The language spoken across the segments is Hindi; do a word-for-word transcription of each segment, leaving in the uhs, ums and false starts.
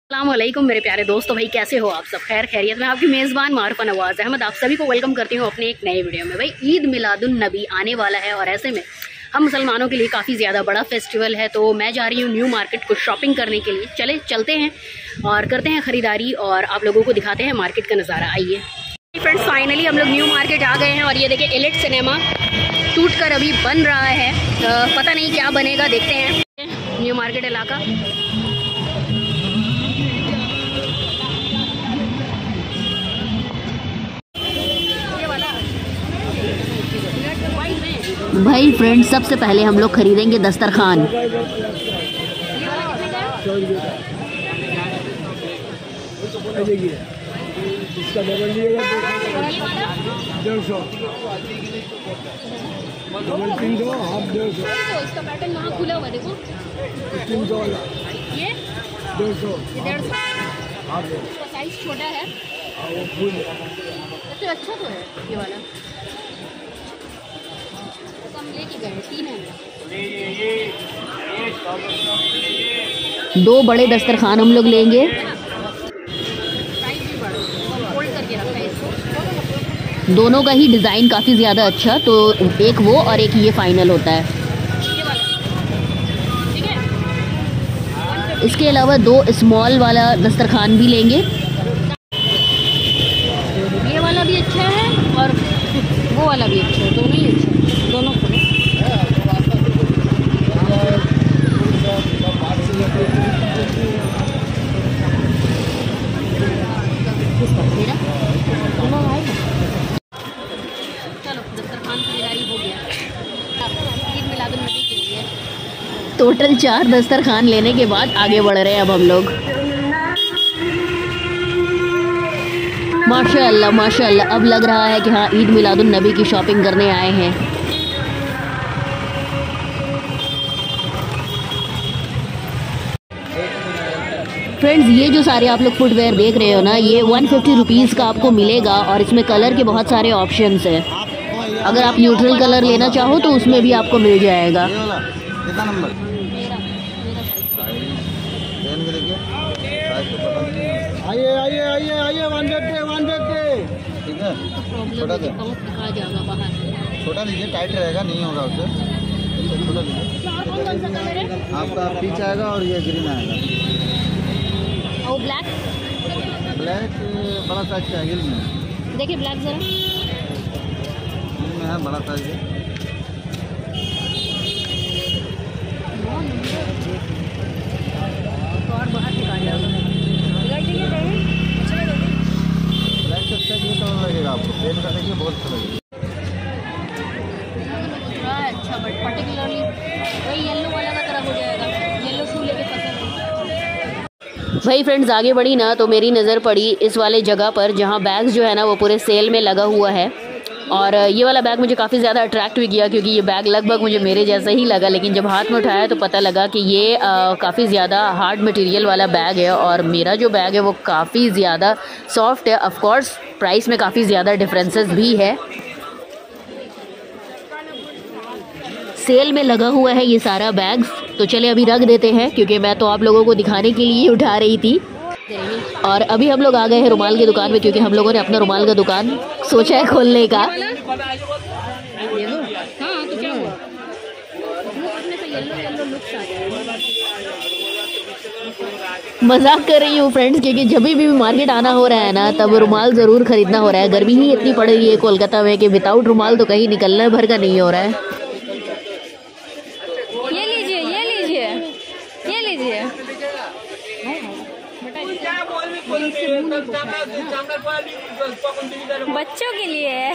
अस्सलामुअलैकुम मेरे प्यारे दोस्तों, भाई कैसे हो आप सब? खैर खैरियत में आपकी मेज़बान मारूफ़ा नवाज़ अहमद आप सभी को वेलकम करती हूँ अपने एक नए वीडियो में। भाई ईद मिलादुन नबी आने वाला है और ऐसे में हम मुसलमानों के लिए काफ़ी ज़्यादा बड़ा फेस्टिवल है, तो मैं जा रही हूँ न्यू मार्केट कुछ शॉपिंग करने के लिए। चले चलते हैं और करते हैं ख़रीदारी और आप लोगों को दिखाते हैं मार्केट का नज़ारा। आइए फ्रेंड्स, फाइनली हम लोग न्यू मार्केट आ गए हैं और ये देखिए एलिट सिनेमा टूट कर अभी बन रहा है। आ, पता नहीं क्या बनेगा, देखते हैं। न्यू मार्केट इलाका भाई फ्रेंड्स, सबसे पहले हम लोग खरीदेंगे दस्तरखान। इसका डबल लिएगा डेढ़ सौ, डबल तीन सौ, हाफ डेढ़ सौ। इसका पैटर्न वहाँ खुला हुआ देखो, तीन सौ वाला ये डेढ़ सौ, डेढ़ सौ। हाफ इसका साइज छोटा है, वो फुल सबसे अच्छा तो है ये वाला। तो हम लेके गए तीन है। दो बड़े दस्तरखान हम लोग लेंगे। दोनों का ही डिज़ाइन काफ़ी ज़्यादा अच्छा, तो एक वो और एक ये फाइनल होता है। इसके अलावा दो स्मॉल वाला दस्तरखान भी लेंगे। ये वाला भी अच्छा है और वो वाला भी अच्छा है, दोनों ही अच्छा है, दोनों को। चलो दस्तरखान खरीदारी हो गया। ईद मिलादुन नबी के लिए टोटल चार दस्तरखान लेने के बाद आगे बढ़ रहे हैं अब हम लोग। माशाअल्लाह माशाअल्लाह, अब लग रहा है कि हाँ ईद मिलादुन नबी की शॉपिंग करने आए हैं। फ्रेंड्स, ये जो सारे आप लोग फुटवेयर देख रहे हो ना, ये वन फिफ्टी रुपीज़ का आपको मिलेगा और इसमें कलर के बहुत सारे ऑप्शंस हैं। अगर आप न्यूट्रल कलर लेना चाहो तो उसमें भी आपको मिल जाएगा। आइए आइए आइए आइए वन फिफ्टी वन फिफ्टी ठीक है। छोटा दे, छोटा लीजिए, टाइट रहेगा, नहीं होगा उससे। छोटा लीजिए, आपका पीच आएगा और ये ग्रीन आएगा। और ब्लैक ब्लैक बड़ा साइज का हिल में, देखिए ब्लैक जरा हिल में है, बड़ा साइज है। और बाहर निकाल जाएगा। ब्लैक से अच्छा ये कलर लगेगा आपको, पेन का देखिए बहुत अच्छा लगेगा। अच्छा बट पर्टिकुलरली वही येलो वाला का तरफ हो जाएगा। येलो शू लेके पसंद है। भाई फ्रेंड्स, आगे बढ़ी ना तो मेरी नज़र पड़ी इस वाले जगह पर जहाँ बैग्स जो है ना वो पूरे सेल में लगा हुआ है। और ये वाला बैग मुझे काफ़ी ज़्यादा अट्रैक्ट भी किया क्योंकि ये बैग लगभग मुझे मेरे जैसा ही लगा, लेकिन जब हाथ में उठाया तो पता लगा कि ये काफ़ी ज़्यादा हार्ड मटेरियल वाला बैग है और मेरा जो बैग है वो काफ़ी ज़्यादा सॉफ्ट है। ऑफ कोर्स प्राइस में काफ़ी ज़्यादा डिफरेंसेस भी है। सेल में लगा हुआ है ये सारा बैग्स, तो चले अभी रख देते हैं क्योंकि मैं तो आप लोगों को दिखाने के लिए उठा रही थी। और अभी हम लोग आ गए हैं रुमाल की दुकान में क्योंकि हम लोगों ने अपना रुमाल का दुकान सोचा है खोलने का। मजाक कर रही हूँ फ्रेंड्स, क्योंकि जब भी मार्केट आना हो रहा है ना तब रुमाल ज़रूर खरीदना हो रहा है। गर्मी ही इतनी पड़ रही है कोलकाता में कि विदाउट रुमाल तो कहीं निकलने भर का नहीं हो रहा है। ये लीजिए ये लीजिए ये लीजिए। बच्चों के लिए है।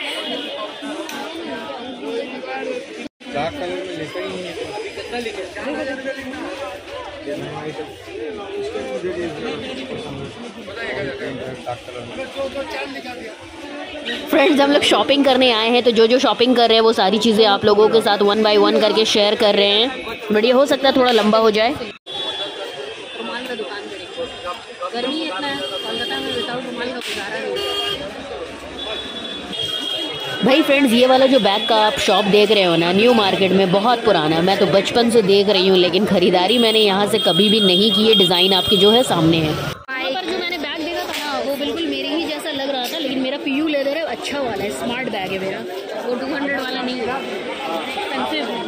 फ्रेंड्स, हम लोग शॉपिंग करने आए हैं तो जो जो शॉपिंग कर रहे हैं वो सारी चीज़ें आप लोगों के साथ वन बाय वन करके शेयर कर रहे हैं। बट ये हो सकता है थोड़ा लंबा हो जाए। रुमाल का दुकान करेंगे, गर्मी इतना है कोलकाता में, विदाउट रुमाल का गुजारा नहीं। भाई फ्रेंड्स, ये वाला जो बैग का आप शॉप देख रहे हो ना, न्यू मार्केट में, बहुत पुराना, मैं तो बचपन से देख रही हूँ, लेकिन ख़रीदारी मैंने यहाँ से कभी भी नहीं की है। डिज़ाइन आपकी जो है सामने है। यहाँ पर जो मैंने बैग देखा था ना, वो बिल्कुल मेरे ही जैसा लग रहा था, लेकिन मेरा पीयू लेदर है, अच्छा वाला है, स्मार्ट बैग है मेरा, वो टू हंड्रेड वाला नहीं है, एक्सपेंसिव बैग।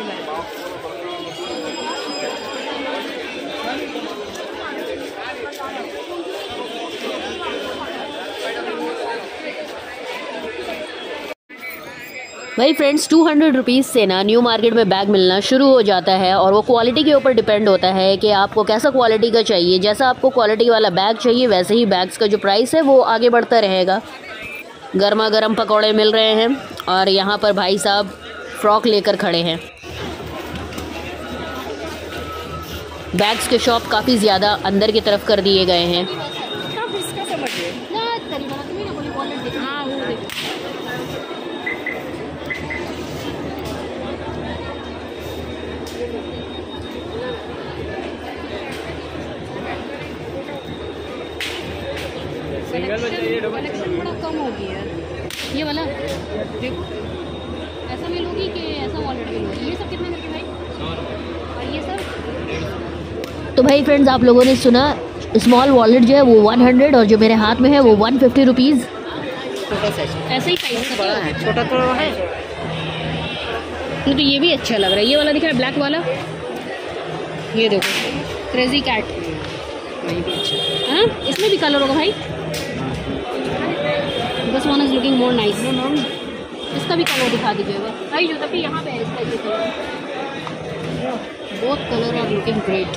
भाई फ्रेंड्स, टू हंड्रेड रुपीज़ से ना न्यू मार्केट में बैग मिलना शुरू हो जाता है, और वो क्वालिटी के ऊपर डिपेंड होता है कि आपको कैसा क्वालिटी का चाहिए। जैसा आपको क्वालिटी वाला बैग चाहिए, वैसे ही बैग्स का जो प्राइस है वो आगे बढ़ता रहेगा। गर्मा गर्म पकौड़े मिल रहे हैं, और यहाँ पर भाई साहब फ्रॉक लेकर खड़े हैं। बैग्स के शॉप काफ़ी ज़्यादा अंदर की तरफ कर दिए गए हैं। कलेक्शन बड़ा कम हो गया है। ये वाला देखो, ऐसा में लोगी कि ऐसा वॉलेट में लोगी? ये सब कितने करके भाई? और ये सब? तो भाई फ्रेंड्स, आप लोगों ने सुना, स्मॉल वॉलेट जो है वो वन हंड्रेड, और जो मेरे हाथ में है वो वन फिफ्टी रुपीज़। ऐसे ही प्राइस बड़ा है, छोटा तो है। तो ये भी अच्छा लग रहा है, ये वाला दिख रहा है ब्लैक वाला, ये देखो क्रेजी कैट, हाँ इसमें भी कलर होगा भाई। This one is looking more nice. इसका भी कलर दिखा दीजिएगा भाई, जो तक यहाँ पे है इसका ये colour, both colour are looking great.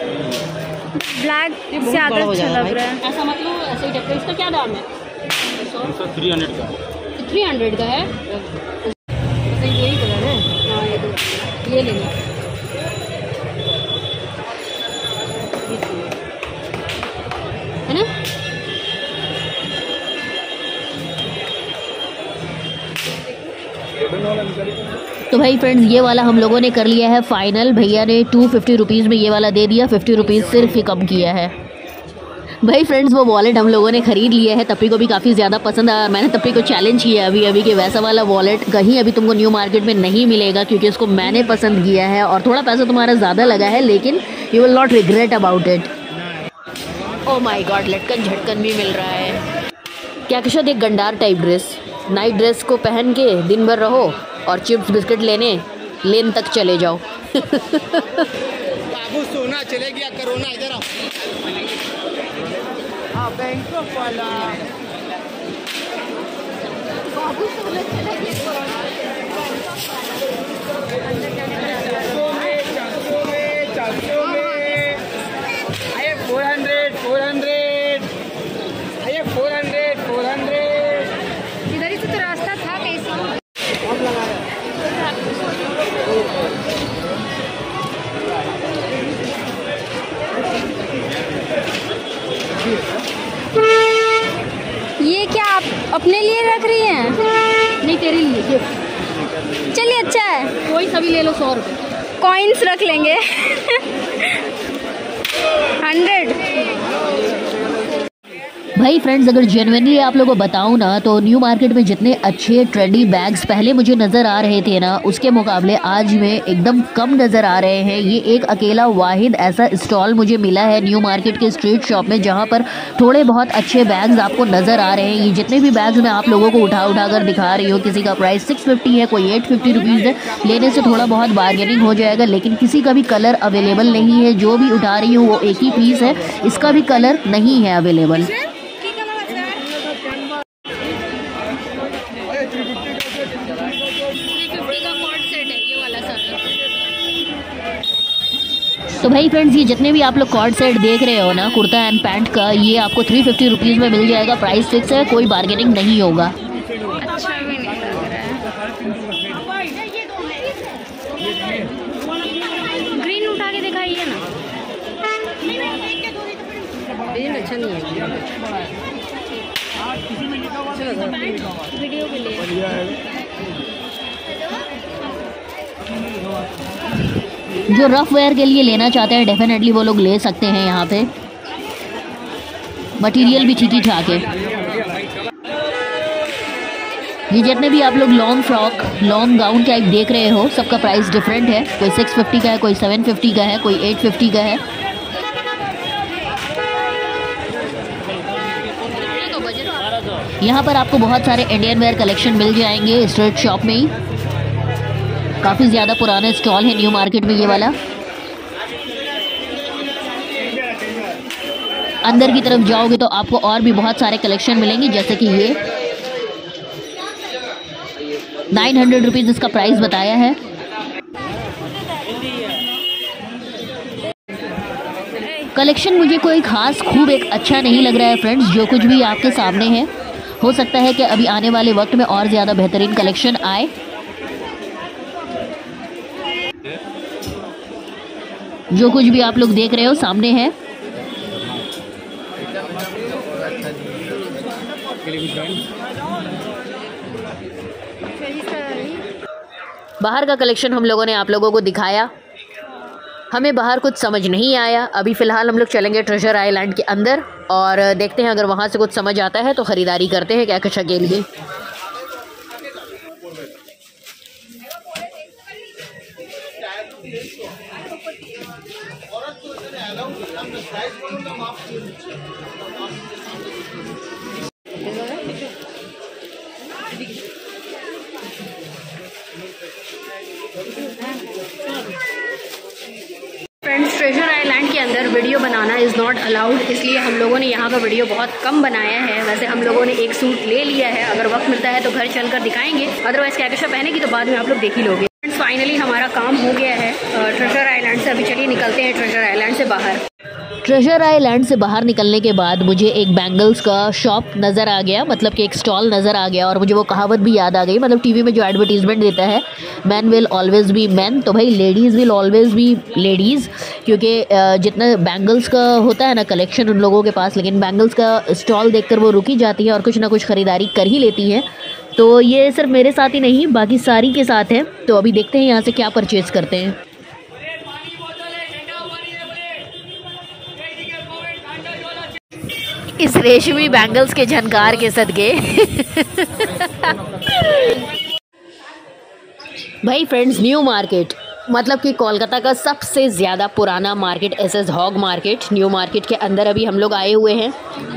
Black ज़्यादा अच्छा लग रहा है, ऐसा मतलब ऐसे ही टाइप का। इसका क्या दाम है? थ्री हंड्रेड का थ्री हंड्रेड का है, यही कलर है। हाँ ये दो ये लेना, है ना? तो भाई फ्रेंड्स, ये वाला हम लोगों ने कर लिया है फाइनल। भैया ने टू फिफ्टी रुपीज़ में ये वाला दे दिया, फिफ्टी रुपीज़ सिर्फ ही कम किया है। भाई फ्रेंड्स, वो वॉलेट हम लोगों ने ख़रीद लिया है, तप्पी को भी काफ़ी ज़्यादा पसंद आया। मैंने तप्पी को चैलेंज किया अभी अभी कि वैसा वाला वॉलेट कहीं अभी तुमको न्यू मार्केट में नहीं मिलेगा, क्योंकि इसको मैंने पसंद किया है, और थोड़ा पैसा तुम्हारा ज़्यादा लगा है, लेकिन you will not regret about it. Oh my god, लटकन झटकन भी मिल रहा है। क्या किशोर, एक गंडार टाइप ड्रेस, नाइट ड्रेस को पहन के दिन भर रहो और चिप्स बिस्किट लेने लेन तक चले जाओ। बाबू सोना चले गया, कोरोना इधर आओ। हाँ बैंकॉक वाला बाबू सोना चले गया। फोर हंड्रेड फोर हंड्रेड आइए, फोर हंड्रेड फोर हंड्रेड। इधर ही से तो रास्ता था कैसे? ये क्या आप अपने लिए रख रही हैं? नहीं, तेरे लिए गिफ्ट। चलिए अच्छा है, कोई सभी ले लो, सौ रुपये कॉइन्स रख लेंगे। हंड्रेड। भाई फ्रेंड्स, अगर जेन्युइनली आप लोगों को बताऊं ना, तो न्यू मार्केट में जितने अच्छे ट्रेंडी बैग्स पहले मुझे नज़र आ रहे थे ना, उसके मुकाबले आज में एकदम कम नज़र आ रहे हैं। ये एक अकेला वाहिद ऐसा स्टॉल मुझे मिला है न्यू मार्केट के स्ट्रीट शॉप में, जहां पर थोड़े बहुत अच्छे बैग्स आपको नज़र आ रहे हैं। ये जितने भी बैग्स मैं आप लोगों को उठा उठा कर दिखा रही हूँ, किसी का प्राइस सिक्स फिफ्टी है, कोई एट फिफ्टी रुपीज़ है। लेने से थोड़ा बहुत बार्गेनिंग हो जाएगा, लेकिन किसी का भी कलर अवेलेबल नहीं है। जो भी उठा रही हूँ वो एक ही पीस है, इसका भी कलर नहीं है अवेलेबल। तो भाई फ्रेंड्स, ये जितने भी आप लोग कॉर्ड सेट देख रहे हो ना, कुर्ता एंड पैंट का, ये आपको थ्री फिफ्टी रुपीज़ में मिल जाएगा। प्राइस फिक्स है, कोई बार्गेनिंग नहीं होगा। अच्छा भी नहीं लग रहा है। ग्रीन उठा के दिखाइए ना, ग्रीन अच्छा नहीं है, वीडियो के लिए। जो रफ वेयर के लिए लेना चाहते हैं डेफिनेटली वो लोग ले सकते हैं। यहाँ पे मटेरियल भी ठीक ही ठाक है। ये जितने भी आप लोग long frock long gown type देख रहे हो सबका प्राइस डिफरेंट है। कोई सिक्स फिफ्टी का है, कोई सेवन फिफ्टी का है, कोई एट फिफ्टी का है। यहाँ पर आपको बहुत सारे इंडियन वेयर कलेक्शन मिल जाएंगे स्ट्रीट शॉप में ही। काफ़ी ज़्यादा पुराना स्टॉल है न्यू मार्केट में ये वाला। अंदर की तरफ जाओगे तो आपको और भी बहुत सारे कलेक्शन मिलेंगे, जैसे कि ये नाइन हंड्रेड रुपीज़ इसका प्राइस बताया है। कलेक्शन मुझे कोई खास खूब एक अच्छा नहीं लग रहा है फ्रेंड्स। जो कुछ भी आपके सामने है, हो सकता है कि अभी आने वाले वक्त में और ज़्यादा बेहतरीन कलेक्शन आए। जो कुछ भी आप लोग देख रहे हो सामने है। बाहर का कलेक्शन हम लोगों ने आप लोगों को दिखाया। हमें बाहर कुछ समझ नहीं आया। अभी फ़िलहाल हम लोग चलेंगे ट्रेजर आइलैंड के अंदर और देखते हैं, अगर वहाँ से कुछ समझ आता है तो ख़रीदारी करते हैं क्या कुछ के लिए। फ्रेंड्स, ट्रेजर आइलैंड के अंदर वीडियो बनाना इज़ नॉट अलाउड, इसलिए हम लोगों ने यहाँ का वीडियो बहुत कम बनाया है। वैसे हम लोगों ने एक सूट ले लिया है, अगर वक्त मिलता है तो घर चलकर दिखाएंगे, अदरवाइज क्या कैसा पहनेगी तो बाद में आप लोग देख ही लोगे। फ्रेंड्स, फाइनली हमारा काम हो गया है ट्रेजर आइलैंड से। अभी चलिए निकलते हैं ट्रेजर आइलैंड से बाहर। ट्रेजर आइलैंड से बाहर निकलने के बाद मुझे एक बैंगल्स का शॉप नज़र आ गया, मतलब कि एक स्टॉल नज़र आ गया और मुझे वो कहावत भी याद आ गई। मतलब टीवी में जो एडवर्टीजमेंट देता है, man will always be man, तो भाई ladies will always be ladies. क्योंकि जितना बैंगल्स का होता है ना कलेक्शन उन लोगों के पास, लेकिन बैंगल्स का स्टॉल देखकर वो रुकी जाती है और कुछ ना कुछ ख़रीदारी कर ही लेती हैं। तो ये सिर्फ मेरे साथ ही नहीं, बाकी सारी के साथ है। तो अभी देखते हैं यहाँ से क्या परचेज़ करते हैं। इस रेशमी बैंगल्स के झनकार के सदके भाई फ्रेंड्स, न्यू मार्केट मतलब कि कोलकाता का सबसे ज़्यादा पुराना market S S Hogg market, New Market के अंदर अभी हम लोग आए हुए हैं।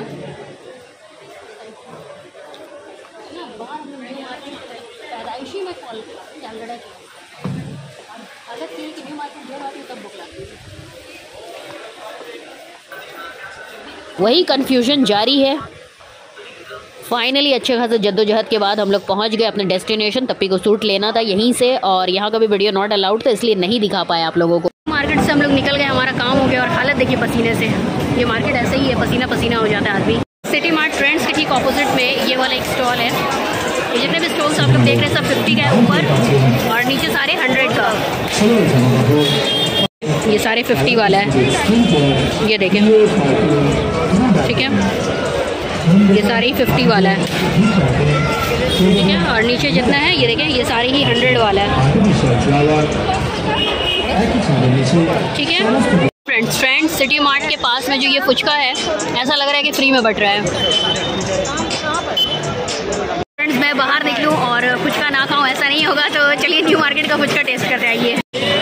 वही कन्फ्यूजन जारी है। फाइनली अच्छे खासे जद्दोजहद के बाद हम लोग पहुंच गए अपने डेस्टिनेशन। तप्पी को सूट लेना था यहीं से और यहाँ का भी वीडियो नॉट अलाउड था, इसलिए नहीं दिखा पाया आप लोगों को। मार्केट से हम लोग निकल गए, हमारा काम हो गया और हालत देखिए पसीने से। ये मार्केट ऐसे ही है, पसीना पसीना हो जाता है आदमी। सिटी मार्ट फ्रेंड्स के ठीक ऑपोजिट में ये वाला एक स्टॉल है। ये जितने भी स्टॉल्स आप लोग देख रहे हैं सब फिफ्टी का है ऊपर और नीचे सारे हंड्रेड का। ये सारे फिफ्टी वाला है, ये देखें, ठीक है। ये सारे ही फिफ्टी वाला है, ठीक है। और नीचे जितना है ये देखें, ये सारे ही हंड्रेड वाला है, ठीक है। फ्रेंड्स फ्रेंड्स सिटी मार्ट के पास में जो ये फुचका है, ऐसा लग रहा है कि फ्री में बट रहा है। फ्रेंड्स, मैं बाहर निकलूं और फुचका ना खाऊं ऐसा नहीं होगा, तो चलिए न्यू मार्केट का फुचका टेस्ट करते आइए।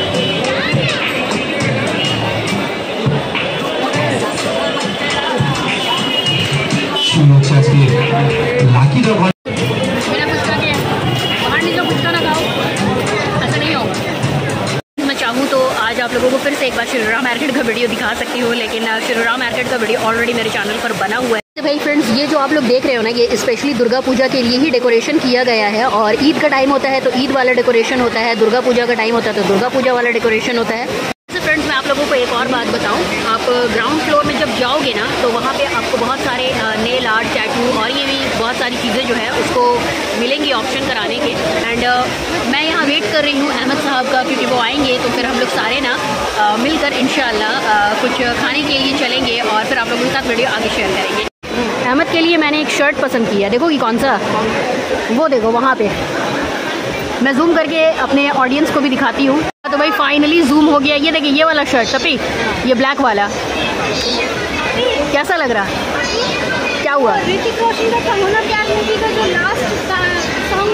बिना फुचका के बाहर निकलो, फुचका ना खाओ, ऐसा नहीं होगा। मैं चाहूँ तो आज आप लोगों को फिर से एक बार शिरोरा मार्केट का वीडियो दिखा सकती हूँ, लेकिन शिरोरा मार्केट का वीडियो ऑलरेडी मेरे चैनल पर बना हुआ है। भाई फ्रेंड्स, ये जो आप लोग देख रहे हो ना, ये स्पेशली दुर्गा पूजा के लिए ही डेकोरेशन किया गया है। और ईद का टाइम होता है तो ईद वाला डेकोरेशन होता है, दुर्गा पूजा का टाइम होता है तो दुर्गा पूजा वाला डेकोरेशन होता है। फ्रेंड्स, मैं आप लोगों को एक और बात बताऊं, आप ग्राउंड फ्लोर में जब जाओगे ना तो वहाँ पे आपको बहुत सारे नेल आर्ट, टैटू और ये भी बहुत सारी चीज़ें जो है उसको मिलेंगी ऑप्शन कराने के। एंड uh, मैं यहाँ वेट कर रही हूँ अहमद साहब का, क्योंकि वो आएंगे तो फिर हम लोग सारे ना uh, मिलकर इंशाल्लाह uh, कुछ खाने के लिए चलेंगे और फिर आप लोगों के साथ वीडियो आगे शेयर करेंगे। अहमद के लिए मैंने एक शर्ट पसंद किया, देखो कि कौन सा, वो देखो वहाँ पे। मैं जूम करके अपने ऑडियंस को भी दिखाती हूँ। तो भाई फाइनली जूम हो गया, ये देखिए ये वाला शर्ट तपी, ये ब्लैक वाला कैसा लग रहा, क्या हुआ? ऋतिक रोशन का समुद्र प्यार मूवी का जो लास्ट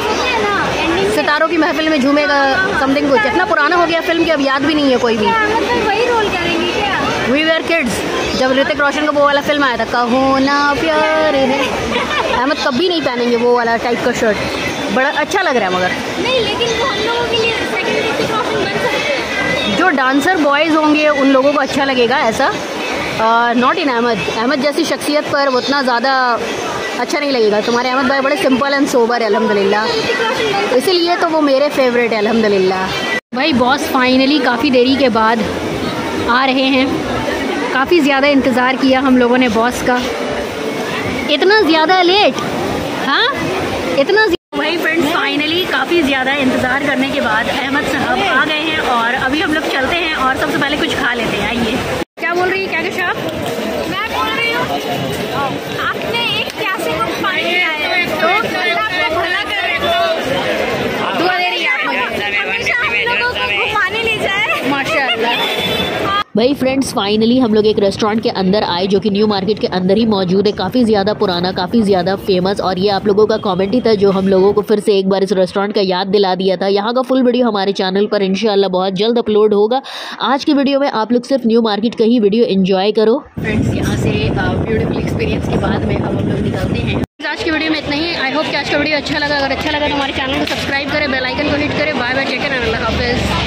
सितारों की महफिल में झूमेगा समथिंग कुछ। इतना पुराना हो गया फिल्म की अब याद भी नहीं है कोई भी। वही रोल करेंगी क्या? वी वेयर किड्स, जब ऋतिक रोशन का वो वाला फिल्म आया था कहो ना प्यार है, अहमद कभी नहीं पहनेंगे वो वाला टाइप का शर्ट, बड़ा अच्छा लग रहा है मगर। नहीं, लेकिन वो हम लोगों के लिए सेकंड ऋतिक रोशन बन सकते हैं। जो डांसर बॉयज़ होंगे उन लोगों को अच्छा लगेगा ऐसा, नॉट इन अहमद। अहमद जैसी शख्सियत पर उतना ज़्यादा अच्छा नहीं लगेगा। तुम्हारे अहमद भाई बड़े सिंपल एंड सोबर है अल्हम्दुलिल्लाह, इसीलिए तो वो मेरे फेवरेट है अल्हम्दुलिल्लाह। भाई बॉस फाइनली काफ़ी देरी के बाद आ रहे हैं। काफ़ी ज़्यादा इंतज़ार किया हम लोगों ने बॉस का, इतना ज़्यादा लेट, हाँ इतना। वही फ्रेंड्स फाइनली काफ़ी ज़्यादा इंतज़ार करने के बाद अहमद साहब आ गए हैं और अभी हम लोग चलते हैं और सबसे पहले कुछ खा लेते हैं। आइए। क्या बोल रही है, क्या कहा आप? मैं बोल रही हूँ आपने एक प्यासे को पानी पिलाया है तो अल्लाह आपको भला करे, दुआ दे रही है आप मुझे। हमेशा हम लोगों को घुमाने ले जाए माशाल्लाह। भाई फ्रेंड्स फाइनली हम लोग एक रेस्टोरेंट के अंदर आए जो कि न्यू मार्केट के अंदर ही मौजूद है, काफ़ी ज़्यादा पुराना, काफ़ी ज़्यादा फेमस। और ये आप लोगों का कमेंट ही था जो हम लोगों को फिर से एक बार इस रेस्टोरेंट का याद दिला दिया था। यहाँ का फुल वीडियो हमारे चैनल पर इंशाल्लाह बहुत जल्द अपलोड होगा। आज की वीडियो में आप लोग सिर्फ न्यू मार्केट का ही वीडियो एंजॉय करो। फ्रेंड्स यहाँ से ब्यूटीफुल एक्सपीरियंस के बाद में अब हम लोग निकलते हैं। आज की वीडियो में इतना ही। आई होप कि आज का वीडियो अच्छा लगा। अगर अच्छा लगा तो हमारे चैनल को सब्सक्राइब करें, बेल आइकन को हिट करें। बाय बाय, टेक केयर, अल्लाह हाफिज़।